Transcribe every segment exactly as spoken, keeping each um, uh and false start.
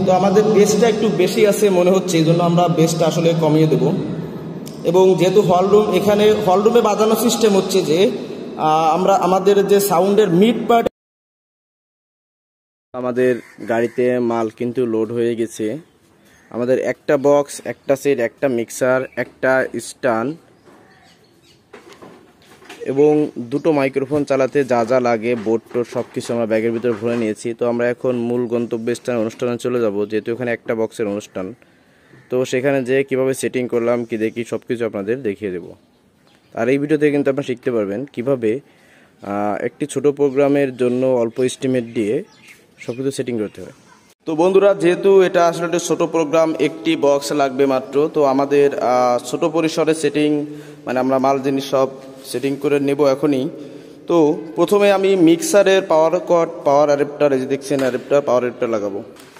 তো আমাদের বেসটা একটু বেশি আছে মনে হচ্ছে, এই জন্য আমরা বেসটা আসলে কমিয়ে দেব। এবং যেহেতু হল রুম, এখানে হল রুমে বাজানোর সিস্টেম হচ্ছে যে আমরা আমাদের যে সাউন্ডের মিড পার্ট, আমাদের গাড়িতে মাল কিন্তু লোড হয়ে গেছে। আমাদের একটা বক্স, একটা সেট, একটা মিক্সার, একটা স্ট্যান্ড এবং দুটো মাইক্রোফোন চালাতে যা যা লাগে বোর্ড টোড সব কিছু আমরা ব্যাগের ভিতরে ভরে নিয়েছি। তো আমরা এখন মূল গন্তব্যস্থানে অনুষ্ঠানে চলে যাব, যেহেতু এখানে একটা বক্সের অনুষ্ঠান। তো সেখানে যে কিভাবে সেটিং করলাম কি দেখি সব কিছু আপনাদের দেখিয়ে দেব। আর এই ভিডিওতে কিন্তু আপনারা শিখতে পারবেন কিভাবে একটি ছোট প্রোগ্রামের জন্য অল্প এস্টিমেট দিয়ে সব কিছু সেটিং করতে হয়। তো বন্ধুরা, যেহেতু এটা আসলে একটা ছোটো প্রোগ্রাম, একটি বক্স লাগবে মাত্র। তো আমাদের ছোট পরিসরে সেটিং মানে আমরা মাল জিনিস সব সেটিং করে নেব এখনই। তো প্রথমে আমি মিক্সারের পাওয়ার কট, পাওয়ার অ্যাডাপ্টার, এই যে দেখছেন অ্যাডাপ্টার, পাওয়ার অ্যাডাপ্টার লাগাবো।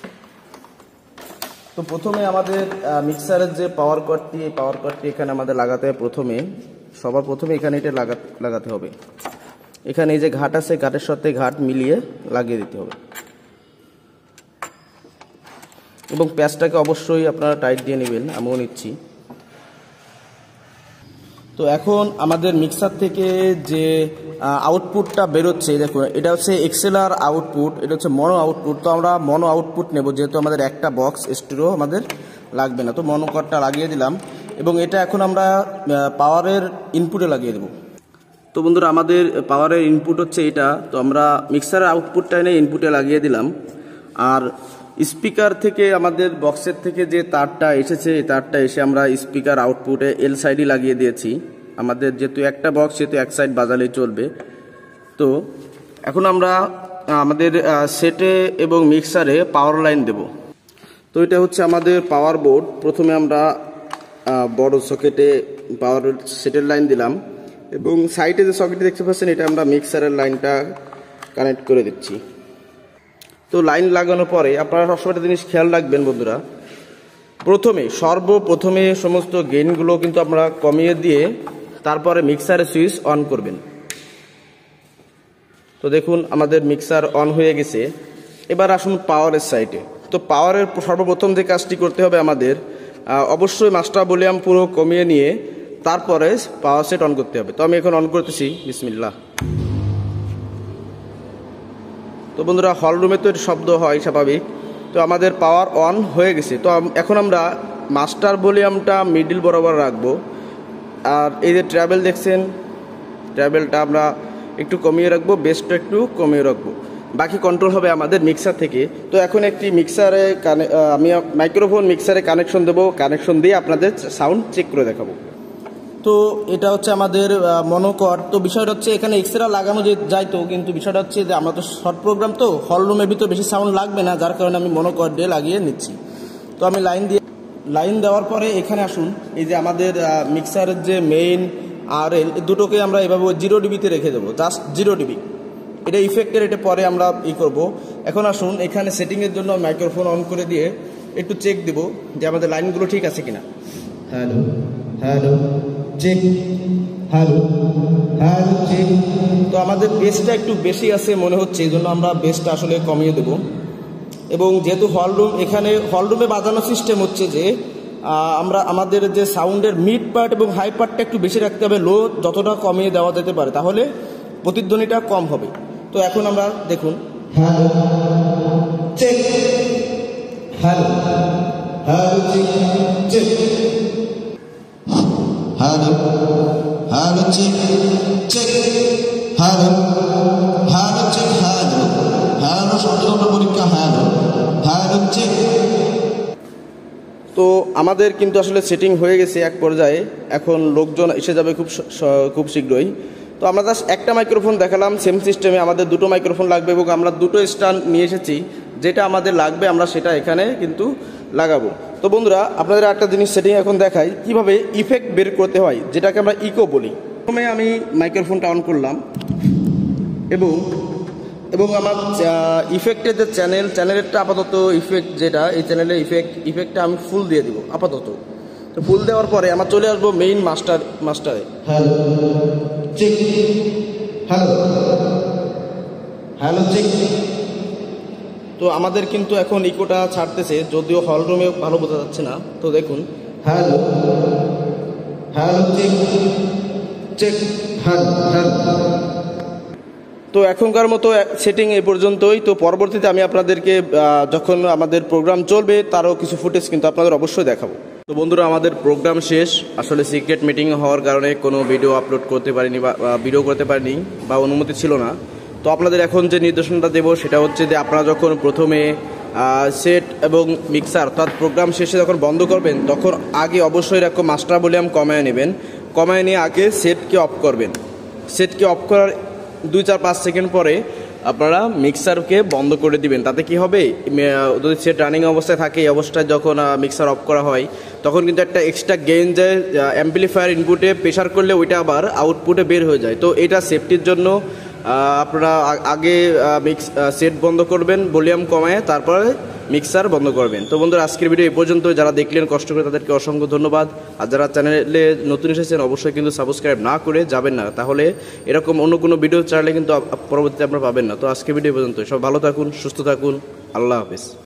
তো প্রথমে আমাদের মিক্সারের যে পাওয়ার কটটি, এই পাওয়ার কটটি এখানে আমাদের লাগাতে হবে। প্রথমে সবার প্রথমে এখানে এটা লাগাতে হবে। এখানে এই যে ঘাট আছে, ঘাটের সাথে ঘাট মিলিয়ে লাগিয়ে দিতে হবে এবং প্যাচটাকে অবশ্যই আপনারা টাইট দিয়ে নেবেন, আমিও নিচ্ছি। তো এখন আমাদের মিক্সার থেকে যে আউটপুটটা বেরোচ্ছে, দেখুন এটা হচ্ছে এক্সএলআর আউটপুট, এটা হচ্ছে মনো আউটপুট। তো আমরা মনো আউটপুট নেব, যেহেতু আমাদের একটা বক্স স্টিরিও আমাদের লাগবে না। তো মনো কটটা লাগিয়ে দিলাম এবং এটা এখন আমরা পাওয়ারের ইনপুটে লাগিয়ে দেব। তো বন্ধুরা, আমাদের পাওয়ারের ইনপুট হচ্ছে এটা। তো আমরা মিক্সারের আউটপুটটা এনে ইনপুটে লাগিয়ে দিলাম। আর স্পিকার থেকে আমাদের বক্সের থেকে যে তারটা এসেছে, এই তারটা এসে আমরা স্পিকার আউটপুটে এল সাইডই লাগিয়ে দিয়েছি। আমাদের যেহেতু একটা বক্স, সেহেতু এক সাইড বাজালেই চলবে। তো এখন আমরা আমাদের সেটে এবং মিক্সারে পাওয়ার লাইন দেব। তো এটা হচ্ছে আমাদের পাওয়ার বোর্ড। প্রথমে আমরা বড় সকেটে পাওয়ার সেটের লাইন দিলাম এবং সাইডে যে সকেটে দেখতে পাচ্ছেন, এটা আমরা মিক্সারের লাইনটা কানেক্ট করে দিচ্ছি। তো লাইন লাগানোর পরে আপনারা সবসময় একটা জিনিস খেয়াল রাখবেন বন্ধুরা, প্রথমে সর্বপ্রথমে সমস্ত গেইনগুলো কিন্তু আমরা কমিয়ে দিয়ে তারপরে মিক্সারের সুইচ অন করবেন। তো দেখুন আমাদের মিক্সার অন হয়ে গেছে। এবার আসুন পাওয়ারের সাইডে। তো পাওয়ারের সর্বপ্রথম যে কাজটি করতে হবে আমাদের, অবশ্যই মাস্টার ভলিউম পুরো কমিয়ে নিয়ে তারপরে পাওয়ার সেট অন করতে হবে। তো আমি এখন অন করতেছি, বিসমিল্লাহ। তো বন্ধুরা, হল রুমে তো শব্দ হয় স্বাভাবিক। তো আমাদের পাওয়ার অন হয়ে গেছে। তো এখন আমরা মাস্টার ভলিউমটা মিডিল বরাবর রাখবো। আর এই যে ট্রাভেল দেখছেন, ট্রাভেলটা আমরা একটু কমিয়ে রাখবো, বেসটা একটু কমিয়ে রাখবো। বাকি কন্ট্রোল হবে আমাদের মিক্সার থেকে। তো এখন একটি মিক্সারে কানে আমি মাইক্রোফোন মিক্সারে কানেকশন দেবো। কানেকশন দিয়ে আপনাদের সাউন্ড চেক করে দেখাবো। তো এটা হচ্ছে আমাদের মনোকট। তো বিষয়টা হচ্ছে এখানে এক্সট্রা লাগানো যে যাইতো, কিন্তু বিষয়টা হচ্ছে যে আমরা তো শর্ট প্রোগ্রাম, তো হল রুমের ভিতরে বেশি সাউন্ড লাগবে না, যার কারণে আমি মনোকট দিয়ে লাগিয়ে নিচ্ছি। তো আমি লাইন দিয়ে লাইন দেওয়ার পরে এখানে আসুন, এই যে আমাদের মিক্সারের যে মেইন আর এল দুটোকে আমরা এভাবে জিরো ডিবিতে রেখে দেবো, জাস্ট জিরো ডিবি। এটা ইফেক্টের, এটা পরে আমরা ই করব। এখন আসুন এখানে সেটিংয়ের জন্য মাইক্রোফোন অন করে দিয়ে একটু চেক দেব যে আমাদের লাইনগুলো ঠিক আছে কিনা। Hello hello check, hello hello check. তো আমাদের বেসটা একটু বেশি আছে মনে হচ্ছে, এই জন্য আমরা বেসটা আসলে কমিয়ে দেব। এবং যেহেতু হল রুম, এখানে হল রুমে বাজানোর সিস্টেম হচ্ছে যে আমরা আমাদের যে সাউন্ডের মিড পার্ট এবং হাই পার্টটা একটু বেশি রাখতে হবে। লো যতটা কমিয়ে দেওয়া যেতে পারে, তাহলে প্রতিধ্বনিটা কম হবে। তো এখন আমরা দেখুন, hello check, hello hello check check, hello hello check check, hello hello check, hello hello শব্দ পরীক্ষা, হ্যালো হ্যালো চেক। তো আমাদের কিন্তু আসলে সেটিং হয়ে গেছে এক পর্যায়ে। এখন লোকজন এসে যাবে খুব খুব শীঘ্রই। তো আমরা জাস্ট একটা মাইক্রোফোন দেখালাম, সেম সিস্টেমে আমাদের দুটো মাইক্রোফোন লাগবে এবং আমরা দুটো স্ট্যান্ড নিয়ে এসেছি। যেটা আমাদের লাগবে আমরা সেটা এখানে কিন্তু লাগাবো। তো বন্ধুরা, আপনাদের একটা জিনিস সেটিং এখন দেখাই কিভাবে ইফেক্ট বের করতে হয়, যেটাকে আমরা ইকো বলি। প্রথমে আমি মাইক্রোফোনটা অন করলাম এবং এবং আমার ইফেক্টের যে চ্যানেল, চ্যানেলেরটা আপাতত ইফেক্ট যেটা, এই চ্যানেলের ইফেক্ট ইফেক্টটা আমি ফুল দিয়ে দিব আপাতত। তো ফুল দেওয়ার পরে আমার চলে আসবো মেইন মাস্টার মাস্টারে। Hello check, hello hello check. তো তো আমাদের কিন্তু এখন ইকোটা ছাড়তেছে, যদিও হল রুমে ভালো বোঝা যাচ্ছে না। তো দেখুন, hello hello check check hello hello. তো এখনকার মতো সেটিং এই পর্যন্তই। তো পরবর্তীতে আমি আপনাদেরকে যখন আমাদের প্রোগ্রাম চলবে তারও কিছু ফুটেজ কিন্তু আপনাদের অবশ্যই দেখাবো। তো বন্ধুরা, আমাদের প্রোগ্রাম শেষ। আসলে সিক্রেট মিটিং হওয়ার কারণে কোনো ভিডিও আপলোড করতে পারিনি বা ভিডিও করতে পারিনি বা অনুমতি ছিল না। তো আপনাদের এখন যে নির্দেশনটা দেব সেটা হচ্ছে যে আপনারা যখন প্রথমে সেট এবং মিক্সার অর্থাৎ প্রোগ্রাম শেষে যখন বন্ধ করবেন তখন আগে অবশ্যই এরকম মাস্টার ভলিউম কমায় নেবেন। কমায় নিয়ে আগে সেটকে অফ করবেন। সেটকে অফ করার দুই চার পাঁচ সেকেন্ড পরে আপনারা মিক্সারকে বন্ধ করে দিবেন। তাতে কি হবে, যদি সেট রানিং অবস্থায় থাকে এই অবস্থায় যখন মিক্সার অফ করা হয় তখন কিন্তু একটা এক্সট্রা গেইন যায় অ্যাম্পলিফায়ার ইনপুটে প্রেশার করলে ওইটা আবার আউটপুটে বের হয়ে যায়। তো এটা সেফটির জন্য আপনারা আগে মিক্স সেট বন্ধ করবেন ভলিউম কমায়, তারপরে মিক্সার বন্ধ করবেন। তো বন্ধুরা, আজকের ভিডিও এই পর্যন্ত। যারা দেখলেন কষ্ট করে তাদেরকে অসংখ্য ধন্যবাদ। আর যারা চ্যানেলে নতুন এসেছেন অবশ্যই কিন্তু সাবস্ক্রাইব না করে যাবেন না, তাহলে এরকম অন্য কোনো ভিডিও চাইলে কিন্তু পরবর্তীতে আপনারা পাবেন না। তো আজকের ভিডিও এই পর্যন্ত। সব ভালো থাকুন, সুস্থ থাকুন, আল্লাহ হাফেজ।